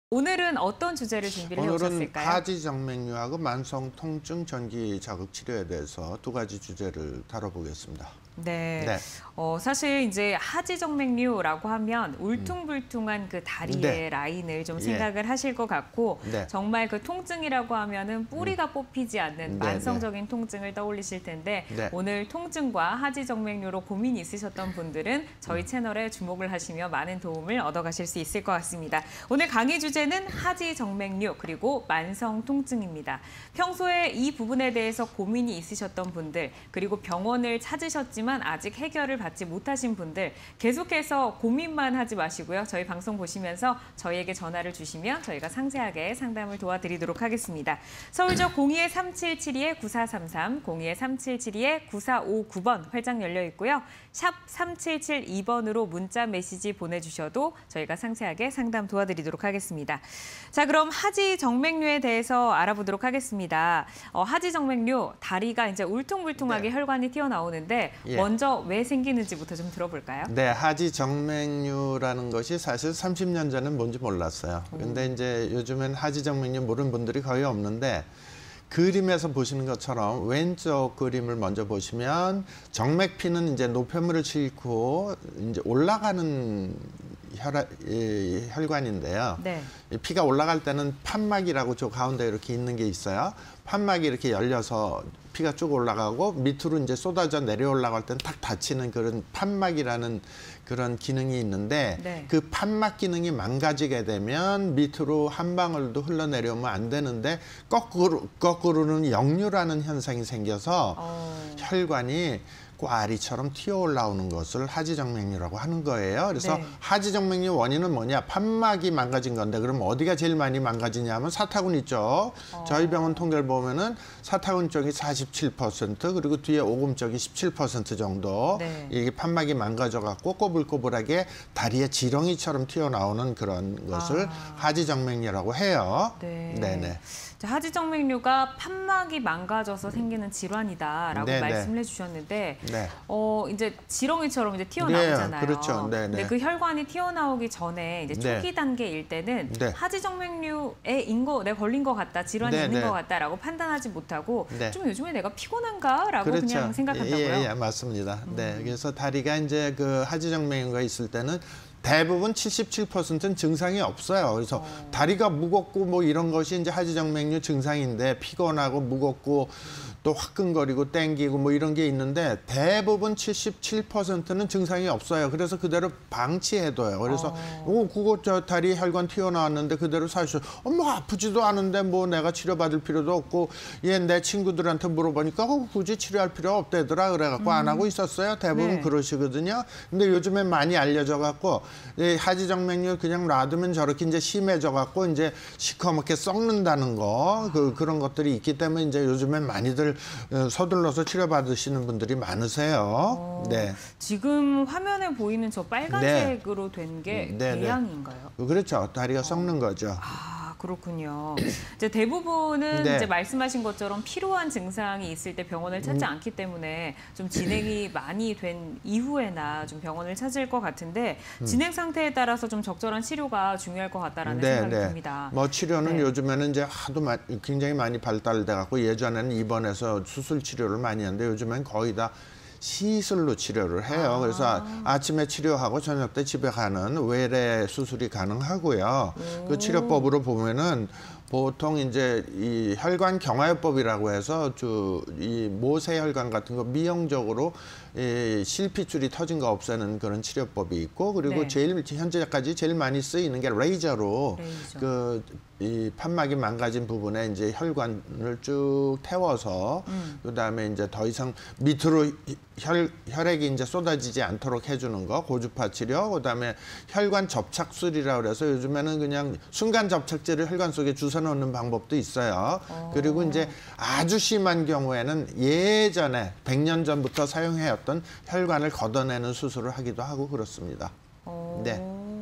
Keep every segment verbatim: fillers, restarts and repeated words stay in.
오늘은 어떤 주제를 준비를 오늘은 해오셨을까요? 하지정맥류하고 만성 통증 전기 자극 치료에 대해서 두 가지 주제를 다뤄보겠습니다. 네. 네. 어, 사실 이제 하지정맥류라고 하면 울퉁불퉁한 그 다리의 네. 라인을 좀 예. 생각을 하실 것 같고 네. 정말 그 통증이라고 하면은 뿌리가 음. 뽑히지 않는 네, 만성적인 네. 통증을 떠올리실 텐데 네. 오늘 통증과 하지정맥류로 고민이 있으셨던 분들은 저희 채널에 주목을 하시며 많은 도움을 얻어가실 수 있을 것 같습니다. 오늘 강의 주제는 하지정맥류 그리고 만성 통증입니다. 평소에 이 부분에 대해서 고민이 있으셨던 분들 그리고 병원을 찾으셨지만 아직 해결을 받지 못하신 분들 계속해서 고민만 하지 마시고요. 저희 방송 보시면서 저희에게 전화를 주시면 저희가 상세하게 상담을 도와드리도록 하겠습니다. 서울역 공이 삼칠칠이 구사삼삼, 공이 삼칠칠이 구사오구 번 활짝 열려 있고요. 샵 삼칠칠이 번으로 문자 메시지 보내주셔도 저희가 상세하게 상담 도와드리도록 하겠습니다. 자, 그럼 하지정맥류에 대해서 알아보도록 하겠습니다. 어, 하지정맥류, 다리가 이제 울퉁불퉁하게 네. 혈관이 튀어나오는데 예. 먼저 왜 생기는지부터 좀 들어볼까요? 네, 하지정맥류라는 것이 사실 삼십 년 전엔 뭔지 몰랐어요. 근데 이제 요즘엔 하지정맥류 모르는 분들이 거의 없는데 그림에서 보시는 것처럼 왼쪽 그림을 먼저 보시면 정맥피는 이제 노폐물을 싣고 이제 올라가는 혈, 이, 혈관인데요. 네. 이 피가 올라갈 때는 판막이라고 저 가운데 이렇게 있는 게 있어요. 판막이 이렇게 열려서 피가 쭉 올라가고 밑으로 이제 쏟아져 내려 올라갈 때는 탁 닫히는 그런 판막이라는 그런 기능이 있는데 네. 그 판막 기능이 망가지게 되면 밑으로 한 방울도 흘러내려오면 안 되는데 거꾸로, 거꾸로는 역류라는 현상이 생겨서 어. 혈관이 꽈리처럼 튀어 올라오는 것을 하지정맥류라고 하는 거예요. 그래서 네. 하지정맥류 원인은 뭐냐? 판막이 망가진 건데 그럼 어디가 제일 많이 망가지냐면 사타구니 있죠. 어. 저희 병원 통계를 보면은 사타구니 쪽이 사십칠 퍼센트 그리고 뒤에 오금 쪽이 십칠 퍼센트 정도 네. 이게 판막이 망가져 갖고 꼬불꼬불하게 다리에 지렁이처럼 튀어나오는 그런 것을 아. 하지정맥류라고 해요. 네. 네네. 하지정맥류가 판막이 망가져서 생기는 질환이다라고 네네. 말씀을 해주셨는데, 네. 어 이제 지렁이처럼 이제 튀어나오잖아요. 네, 그렇죠. 네네. 근데 그 혈관이 튀어나오기 전에 이제 초기 네. 단계일 때는 네. 하지정맥류에 인거 내가 걸린 것 같다, 질환이 네, 있는 네. 것 같다라고 판단하지 못하고 네. 좀 요즘에 내가 피곤한가라고 그렇죠. 그냥 생각한다고요. 예, 예, 맞습니다. 음. 네, 그래서 다리가 이제 그 하지정맥류가 있을 때는. 대부분 칠십칠 퍼센트는 증상이 없어요. 그래서 어. 다리가 무겁고 뭐 이런 것이 이제 하지정맥류 증상인데 피곤하고 무겁고 또 화끈거리고 땡기고 뭐 이런 게 있는데 대부분 칠십칠 퍼센트는 증상이 없어요. 그래서 그대로 방치해둬요. 그래서 어, 어 그거 저 다리 혈관 튀어나왔는데 그대로 사실 어, 뭐 아프지도 않은데 뭐 내가 치료받을 필요도 없고 얘 내 친구들한테 물어보니까 어, 굳이 치료할 필요 없대더라 그래갖고 음. 안 하고 있었어요. 대부분 네. 그러시거든요. 근데 요즘엔 많이 알려져 갖고 이 하지정맥류 그냥 놔두면 저렇게 이제 심해져 갖고 이제 시커멓게 썩는다는 거 그, 그런 것들이 있기 때문에 이제 요즘엔 많이들 서둘러서 치료받으시는 분들이 많으세요. 어, 네. 지금 화면에 보이는 저 빨간색으로 네. 된 게 네, 궤양인가요? 네. 그렇죠. 다리가 썩는 어. 거죠. 아, 그렇군요. 이제 대부분은 네. 이제 말씀하신 것처럼 필요한 증상이 있을 때 병원을 찾지 음. 않기 때문에 좀 진행이 많이 된 이후에나 좀 병원을 찾을 것 같은데 음. 진행 상태에 따라서 좀 적절한 치료가 중요할 것 같다라는 네, 생각이 네. 듭니다. 뭐 치료는 네. 요즘에는 이제 하도 마, 굉장히 많이 발달돼 갖고 예전에는 입원해서 수술 치료를 많이 했는데 요즘엔 거의 다 시술로 치료를 해요. 아. 그래서 아침에 치료하고 저녁 때 집에 가는 외래 수술이 가능하고요. 오. 그 치료법으로 보면은 보통 이제 이 혈관 경화요법이라고 해서 주 이 모세혈관 같은 거 미용적으로 이 실핏줄이 터진 거 없애는 그런 치료법이 있고 그리고 네. 제일 현재까지 제일 많이 쓰이는 게 레이저로 레이저. 그 이 판막이 망가진 부분에 이제 혈관을 쭉 태워서 음. 그다음에 이제 더 이상 밑으로 혈 혈액이 이제 쏟아지지 않도록 해주는 거 고주파 치료 그다음에 혈관 접착술이라고 그래서 요즘에는 그냥 순간 접착제를 혈관 속에 주사 넣는 방법도 있어요. 오. 그리고 이제 아주 심한 경우에는 예전에 백 년 전부터 사용해왔던 혈관을 걷어내는 수술을 하기도 하고 그렇습니다. 오. 네.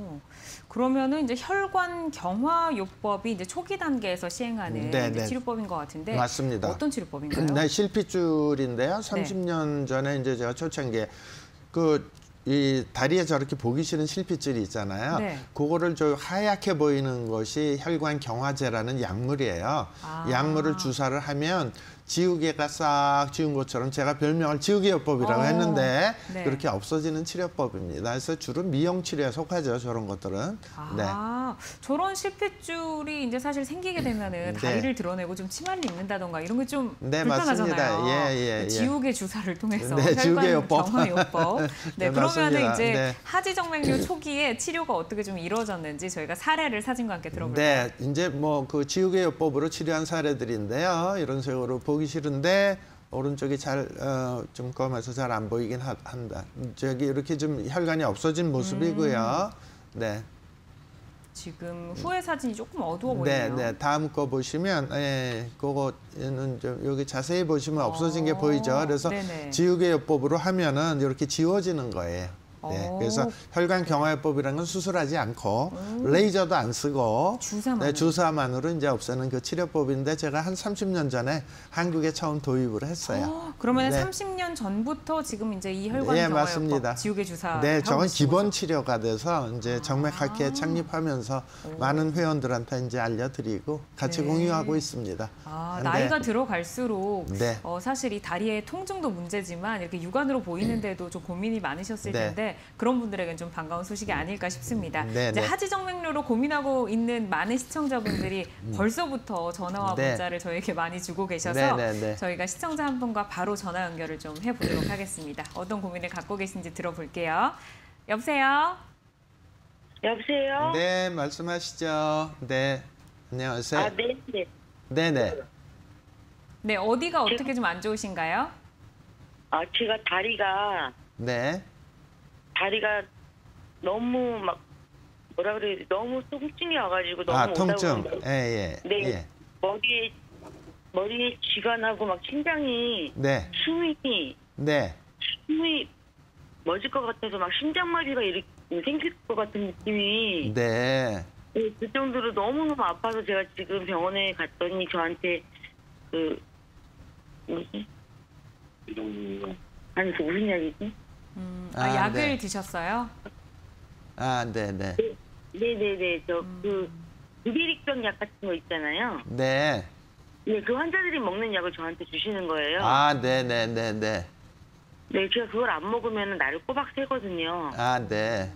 그러면은 이제 혈관 경화요법이 이제 초기 단계에서 시행하는 네, 이제 네. 치료법인 것 같은데 맞습니다. 어떤 치료법인가요? 네, 실핏줄인데요. 삼십 년 네. 전에 이제 제가 초창기에 그 이 다리에 저렇게 보기 싫은 실핏줄이 있잖아요. 네. 그거를 좀 하얗게 보이는 것이 혈관 경화제라는 약물이에요. 아. 약물을 주사를 하면 지우개가 싹 지운 것처럼 제가 별명을 지우개요법이라고 어. 했는데 네. 그렇게 없어지는 치료법입니다. 그래서 주로 미용 치료에 속하죠. 저런 것들은. 네. 아, 저런 실핏줄이 이제 사실 생기게 되면은 네. 다리를 드러내고 좀 치마를 입는다던가 이런 게 좀 네, 불편하잖아요. 맞습니다. 예, 예, 예. 지우개 주사를 통해서 네, 혈관 지우개요법. 경화요법. 네, 네, 그러면은 맞습니다. 이제 네. 하지정맥류 초기에 치료가 어떻게 좀 이루어졌는지 저희가 사례를 사진과 함께 들어볼까요? 네, 이제 뭐 그 지우개요법으로 치료한 사례들인데요. 이런 식으로 보기 싫은데 오른쪽이 잘 어, 좀 검해서 잘 안 보이긴 하, 한다. 저기 이렇게 좀 혈관이 없어진 모습이고요. 음. 네. 지금 후에 사진이 조금 어두워 네, 보이네요. 네. 다음 거 보시면, 예, 그거는 좀 여기 자세히 보시면 없어진 게 어, 보이죠. 그래서 네네. 지우개요법으로 하면은 이렇게 지워지는 거예요. 네, 오. 그래서 혈관 경화요법이라는 건 수술하지 않고 레이저도 안 쓰고 주사만으로. 네, 주사만으로 이제 없애는 그 치료법인데 제가 한 삼십 년 전에 한국에 처음 도입을 했어요. 어, 그러면 네. 삼십 년 전부터 지금 이제 이 혈관 예, 경화요법 맞습니다. 지우개 주사 네, 하고 저건 계신 기본 거죠? 치료가 돼서 이제 정맥학회 아. 창립하면서 많은 회원들한테 이제 알려드리고 같이 네. 공유하고 있습니다. 아, 네. 나이가 들어갈수록 네. 어, 사실 이 다리의 통증도 문제지만 이렇게 육안으로 보이는데도 좀 고민이 많으셨을 네. 텐데 그런 분들에게는 좀 반가운 소식이 아닐까 싶습니다. 네, 이제 네. 하지정맥류로 고민하고 있는 많은 시청자분들이 벌써부터 전화와 네. 문자를 저에게 많이 주고 계셔서 네, 네, 네. 저희가 시청자 한 분과 바로 전화 연결을 좀 해보도록 하겠습니다. 어떤 고민을 갖고 계신지 들어볼게요. 여보세요? 여보세요? 네, 말씀하시죠. 네, 안녕하세요. 아, 네, 네. 네, 네. 네, 어디가 어떻게 좀 안 좋으신가요? 아, 제가 다리가, 네, 다리가 너무 막, 뭐라 그래야 돼, 너무 통증이 와가지고 너무 아, 오다 통증. 보면 예, 예. 네. 예. 머리에, 머리에 쥐가 나고 막 심장이, 네, 숨이, 네. 숨이 멎을 것 같아서 막 심장마비가 이렇게 생길 것 같은 느낌이. 네. 네, 그 정도로 너무너무 아파서 제가 지금 병원에 갔더니 저한테 그, 뭐지? 아니, 그 무슨 약이지? 음, 아, 아, 약을 네. 드셨어요? 아, 네, 네. 네네네. 저 그 부비릭병 약 같은 거 있잖아요. 네. 네, 그 환자들이 먹는 약을 저한테 주시는 거예요. 아, 네, 네, 네, 네. 네, 제가 그걸 안 먹으면 나를 꼬박 새거든요. 아, 네.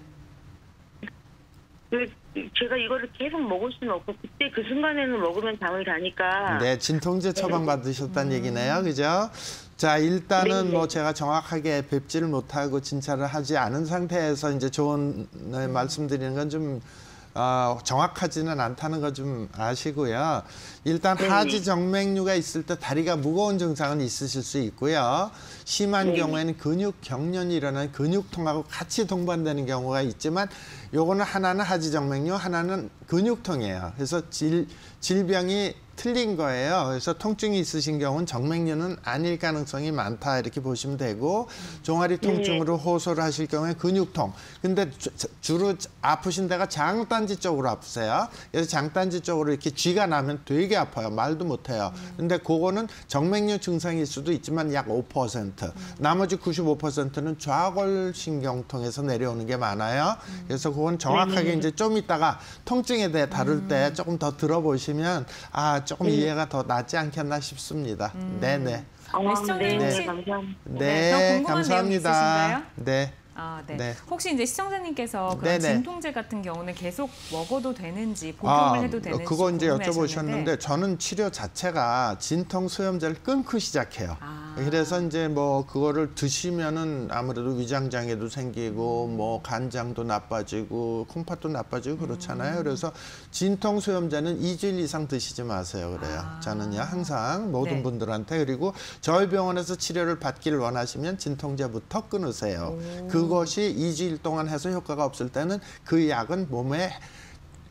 그 제가 이거를 계속 먹을 수는 없고 그때 그 순간에는 먹으면 잠을 자니까. 네, 진통제 처방 받으셨다는 얘기네요. 그죠? 자, 일단은 네, 뭐 네. 제가 정확하게 뵙지를 못하고 진찰을 하지 않은 상태에서 이제 좋은 네, 말씀드리는 건 좀 어, 정확하지는 않다는 거 좀 아시고요. 일단 네. 하지 정맥류가 있을 때 다리가 무거운 증상은 있으실 수 있고요. 심한 네. 경우에는 근육 경련이 일어나는 근육통하고 같이 동반되는 경우가 있지만 요거는 하나는 하지 정맥류, 하나는 근육통이에요. 그래서 질, 질병이 틀린 거예요. 그래서 통증이 있으신 경우는 정맥류는 아닐 가능성이 많다 이렇게 보시면 되고 종아리 통증으로 호소를 하실 경우에 근육통. 근데 주, 주로 아프신 데가 장단지 쪽으로 아프세요. 그래서 장단지 쪽으로 이렇게 쥐가 나면 되게 아파요. 말도 못해요. 근데 그거는 정맥류 증상일 수도 있지만 약 오 퍼센트. 나머지 구십오 퍼센트는 좌골신경통에서 내려오는 게 많아요. 그래서 그건 정확하게 이제 좀 이따가 통증에 대해 다룰 때 조금 더 들어보시면 아 조금 이해가 더 낫지 않겠나 싶습니다. 네네. 아, 네, 시청자님 네, 혹시- 감사합니다. 네, 더 네, 궁금한 내용 감사합니다. 있으신가요? 네. 아, 네. 네. 혹시 이제 시청자님께서 그런 네네. 진통제 같은 경우는 계속 먹어도 되는지 복용을 해도 되는지 그거 이제 궁금해하셨는데. 여쭤보셨는데 저는 치료 자체가 진통 소염제를 끊고 시작해요. 아. 그래서 이제 뭐 그거를 드시면은 아무래도 위장 장애도 생기고 뭐 간장도 나빠지고 콩팥도 나빠지고 그렇잖아요. 그래서 진통 소염제는 이주일 이상 드시지 마세요. 그래요. 아. 저는요 항상 모든 네. 분들한테 그리고 저희 병원에서 치료를 받기를 원하시면 진통제부터 끊으세요. 오. 그것이 이주일 동안 해서 효과가 없을 때는 그 약은 몸에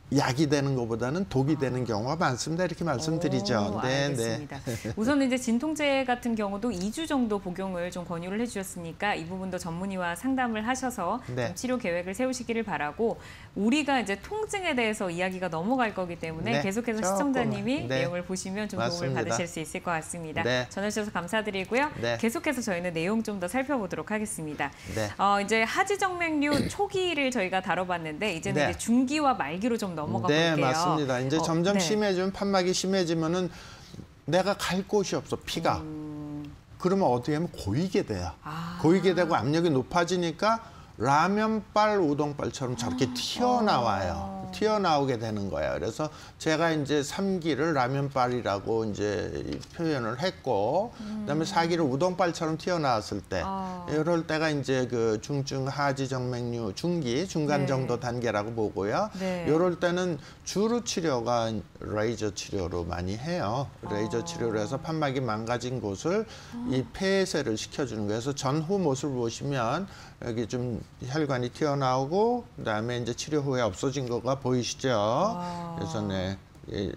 약이 되는 것보다는 독이 되는 경우가 많습니다. 이렇게 말씀드리죠. 오, 네, 알겠습니다. 네. 우선 이제 진통제 같은 경우도 이 주 정도 복용을 좀 권유를 해주셨으니까 이 부분도 전문의와 상담을 하셔서 네. 좀 치료 계획을 세우시기를 바라고 우리가 이제 통증에 대해서 이야기가 넘어갈 거기 때문에 네, 계속해서 조금만. 시청자님이 네. 내용을 보시면 좀 맞습니다. 도움을 받으실 수 있을 것 같습니다. 네. 전화 주셔서 감사드리고요. 네. 계속해서 저희는 내용 좀 더 살펴보도록 하겠습니다. 네. 어, 이제 하지정맥류 초기를 저희가 다뤄봤는데 이제는 네. 이제 중기와 말기로 좀 넘어가 네, 볼게요. 맞습니다. 이제 어, 점점 네. 심해지면 판막이 심해지면은 내가 갈 곳이 없어 피가. 음. 그러면 어떻게 하면 고이게 돼요. 아. 고이게 되고 압력이 높아지니까 라면발, 우동발처럼 저렇게 튀어나와요. 어. 튀어나오게 되는 거예요. 그래서 제가 이제 삼 기를 라면발이라고 이제 표현을 했고, 그다음에 사 기를 우동발처럼 튀어나왔을 때, 아. 이럴 때가 이제 그 중증 하지정맥류 중기, 중간 네. 정도 단계라고 보고요. 네. 이럴 때는 주로 치료가 레이저 치료로 많이 해요. 레이저 아. 치료로 해서 판막이 망가진 곳을 이 폐쇄를 시켜주는 거예요. 그래서 전후 모습을 보시면 여기 좀 혈관이 튀어나오고 그다음에 이제 치료 후에 없어진 거가 보이시죠? 아. 그래서 네, 예,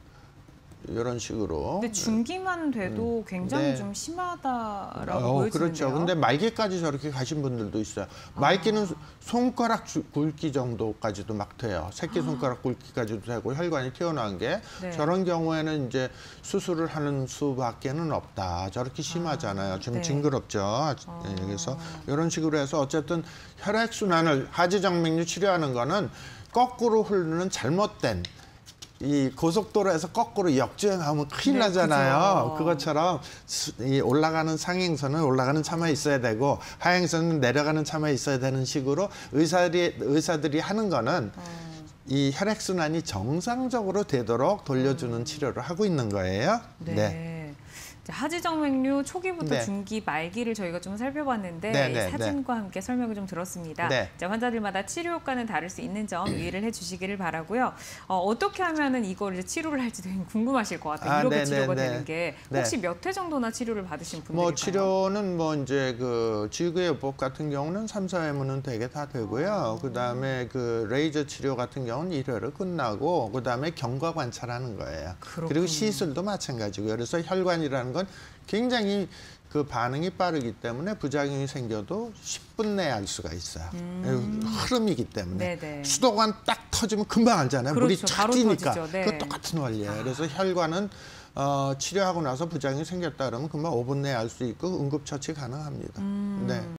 이런 식으로. 근데 중기만 돼도 굉장히 네. 좀 심하다라고 어, 보여지는데요. 그렇죠. 근데 말기까지 저렇게 가신 분들도 있어요. 말기는 아. 손가락 주- 굵기 정도까지도 막 돼요. 새끼 손가락 굵기까지도 되고 혈관이 튀어나온 게 네. 저런 경우에는 이제 수술을 하는 수밖에는 없다. 저렇게 심하잖아요. 좀 네. 징그럽죠. 예, 그래서 이런 식으로 해서 어쨌든 혈액 순환을 하지정맥류 치료하는 거는 거꾸로 흐르는 잘못된 이 고속도로에서 거꾸로 역주행하면 큰일 네, 나잖아요. 그죠. 그것처럼 수- 이 올라가는 상행선은 올라가는 차만 있어야 되고 하행선은 내려가는 차만 있어야 되는 식으로 의사들이 의사들이 하는 거는 이 혈액 순환이 정상적으로 되도록 돌려주는 치료를 하고 있는 거예요. 네. 자, 하지정맥류 초기부터 네. 중기, 말기를 저희가 좀 살펴봤는데 네, 네, 이 사진과 함께 설명을 좀 들었습니다. 네. 자, 환자들마다 치료 효과는 다를 수 있는 점 이해를 해주시기를 바라고요. 어, 어떻게 하면은 이걸 이제 치료를 할지 되게 궁금하실 것 같아요. 아, 이렇게 네, 치료가 네, 되는 게 혹시 몇 회 정도나 치료를 받으신 분들일까요? 뭐 치료는 뭐 이제 그 지구요법 같은 경우는 삼, 사 회면은 되게 다 되고요. 그다음에 그 레이저 치료 같은 경우는 일 회로 끝나고 그다음에 경과 관찰하는 거예요. 그렇군요. 그리고 시술도 마찬가지고요. 그래서 혈관이라는 건 굉장히 그 반응이 빠르기 때문에 부작용이 생겨도 십 분 내에 알 수가 있어요. 흐름이기 때문에. 음. 네네. 수도관 딱 터지면 금방 알잖아요. 물이 그렇죠. 쫙 바로 뛰니까. 터지죠. 네. 그거 똑같은 원리예요. 그래서 혈관은 어, 치료하고 나서 부작용이 생겼다 그러면 금방 오 분 내에 알 수 있고 응급처치 가능합니다. 음. 네.